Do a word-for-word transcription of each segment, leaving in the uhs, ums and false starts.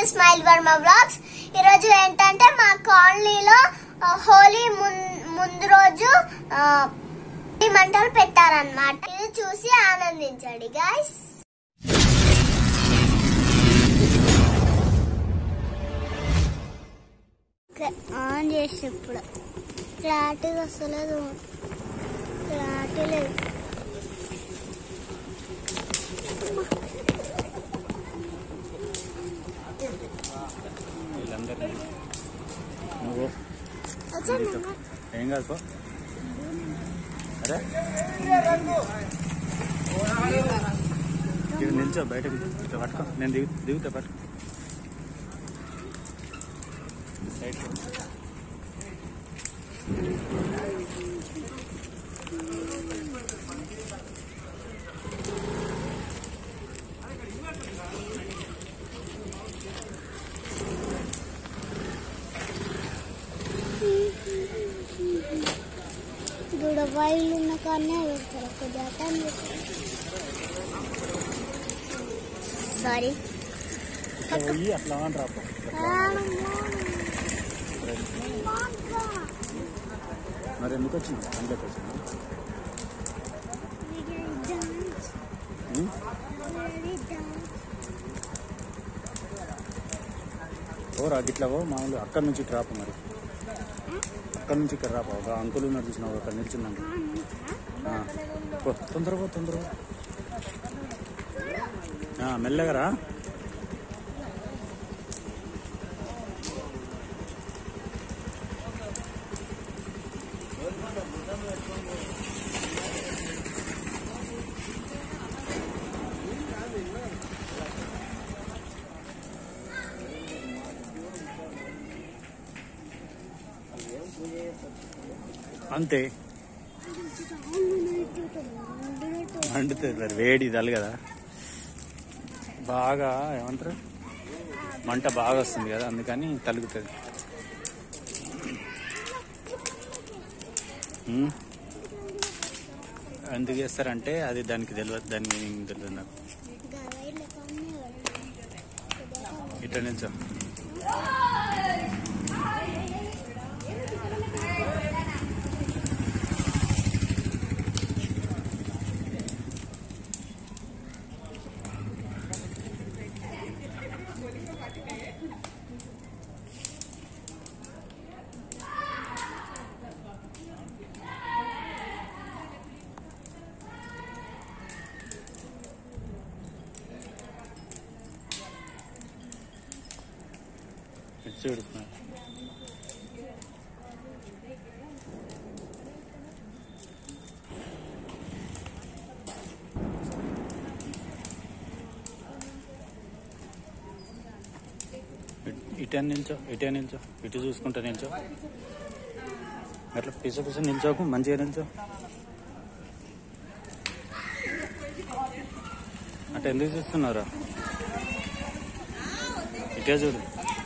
Smile Varma vlogs. ఈ రోజు ఏంటంటే మా కాలనీలో హోలీ ముందు రోజు మంటలు పెట్టారన్నమాట. ఇది చూసి ఆనందించండి గైస్. ఆన్ చేసి ఇప్పుడు క్లారిటీ వస్తలేదు, క్లారిటీ లేదు. ఏం కాదు. అరే ఇవి నిల్చో, బయటకు పట్టుకో, నేను దిగు దిగుతా పట్టుకో. వైర్లు ఉన్న కానీ పెడతారు. సారీ అట్లా మరి ఎందుకు వచ్చింది అందులోకి వచ్చింది? ఓ రా గిట్లా ఓ మామూలు అక్కడి నుంచి ట్రాప్, మరి అక్కడి నుంచి ఇక్కడ రాపా. ఒక అంకులు ఉన్నారు చూసినావు, అక్కడ నిల్చున్నాను. తొందరగా తొందరగా మెల్లగా రా. అంతే మండుతుంది మరి, వేడి తల్లి కదా, బాగా ఏమంటారు మంట బాగా వస్తుంది కదా, అందుకని తలుగుతుంది. ఎందుకు చేస్తారంటే అది దానికి తెలియదు, దాని మీనింగ్ తెలియదు నాకు. ఇట్లా నిల్చో. చూడు ఇటు నిల్చో, ఇటే నిల్చో, ఇటు చూసుకుంటా నిల్చో. అట్లా పిస పిస నిల్చోకు, మంచిగా నిల్చో. అట్లా ఎందుకు చూస్తున్నారు? ఇటే చూడు.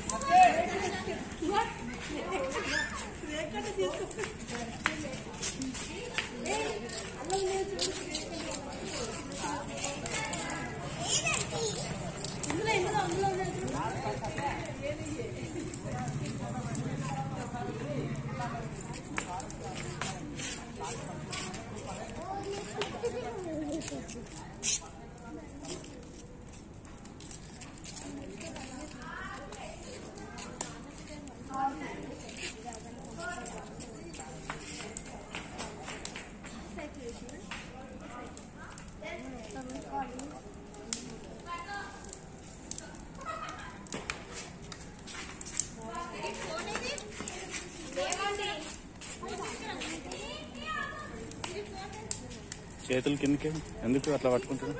చేతులు కిందకి ఎందుకు అట్లా పట్టుకుంటున్నా?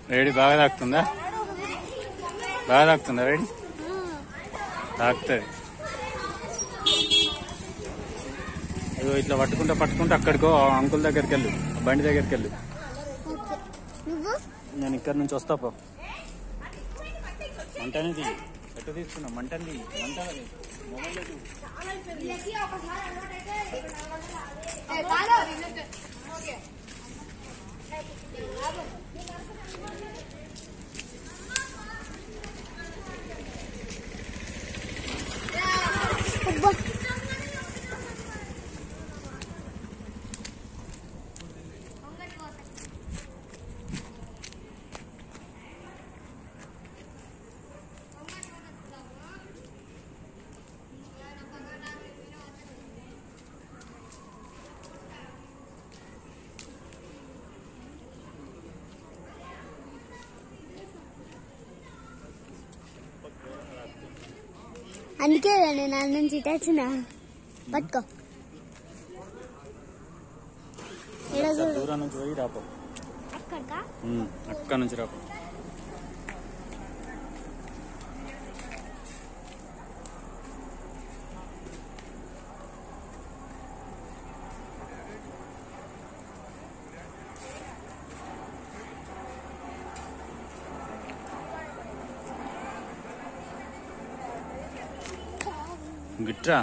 వేడి బాగా తాకుతుందా? బాగా తాకుతుందా వేడి? తాకుతుంది. ఇగో ఇట్లా పట్టుకుంటా పట్టుకుంటా అక్కడికో అంకుల్ దగ్గరికి వెళ్ళు, బండి దగ్గరికి వెళ్ళు. నేను ఇక్కడి నుంచి వస్తా పో. మంటనేది ఎట్లా తీసుకున్నా? మంటని మంట మొబైల్ అందుకే నేను అన్న నుంచి ఇటొచ్చిన. పట్టుకో. దూరం నుంచి పోయి రాపో. అక్కడ నుంచి రాపో. గిట్రా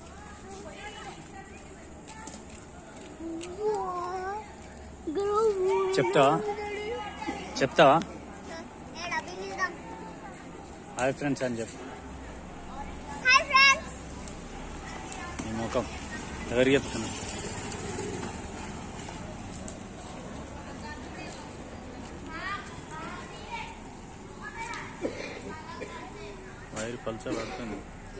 చెప్తావా? చెప్తావా? హాయ్ ఫ్రెండ్స్ అని చెప్పు. నీ ముఖం ఎవరికి చెప్తున్నా? వైర్ పల్చ పడుతుంది.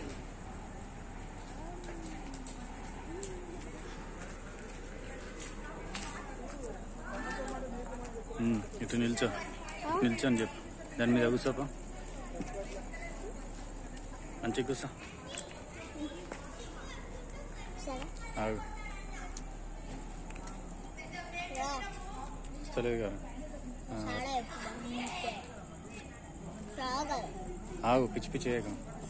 ఇటు నిల్చో, నిల్చో అని చెప్పు. దాని మీద కూర్చోపా, మంచిగా కూర్చో. ఆగు, వస్తలేదు కదా. ఆగు, పిచ్చి పిచ్చి చేయక.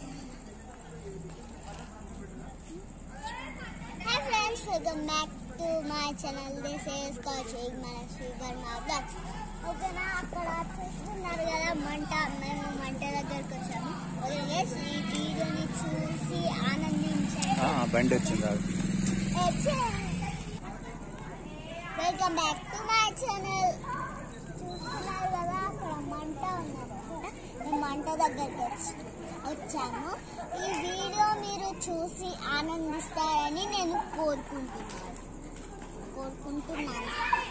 Welcome back to my channel. This is Coach Igmanashri Verma Vlogs. ఓకేనా, అక్కడ చూస్తున్నారు కదా మంట. మేము మంట దగ్గరకు వచ్చాము. ఓకే, ఈ వీడియోని చూసి ఆనందించండి. బండి వచ్చింది. Welcome back to my channel. చూస్తున్నారు కదా అక్కడ మంట ఉన్నది. మేము మంట దగ్గరకు వచ్చి వచ్చాము. ఈ వీడియో మీరు చూసి ఆనందిస్తారని నేను కోరుకుంటున్నాను కోరుకుంటున్నాను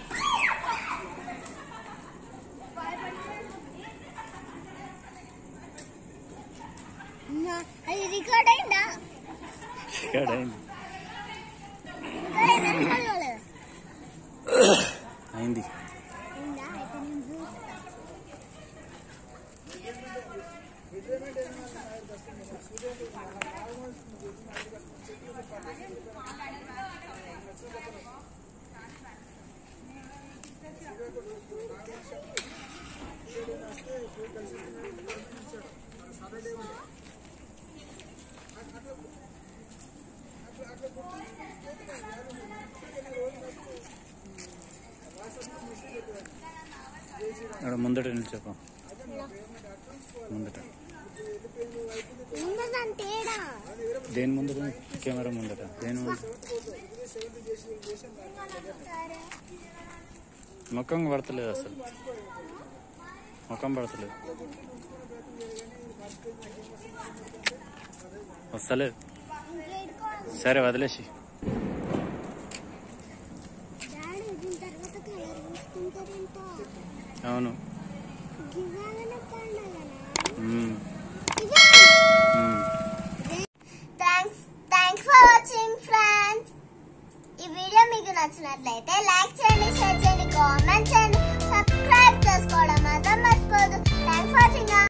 అది రికార్డ్ అయిందా? రికార్డ్ అయింది. అయింది. అక్కడ ముందట నిల్చోపా, ముందట. దేని ముందట? కెమెరా ముందట. దేని ముఖం పడతలేదు, అసలు ముఖం పడతలేదు, వస్తలేదు. సరే వదిలేసి. అవును. Thanks for watching friends. ఈ వీడియో మీకు నచ్చినట్లయితే లైక్ చేయండి, షేర్ చేయండి, కామెంట్ చేయండి, సబ్స్క్రైబ్ చేసుకోవడం మాత్రం మర్చిపోవద్దు. Thanks for watching.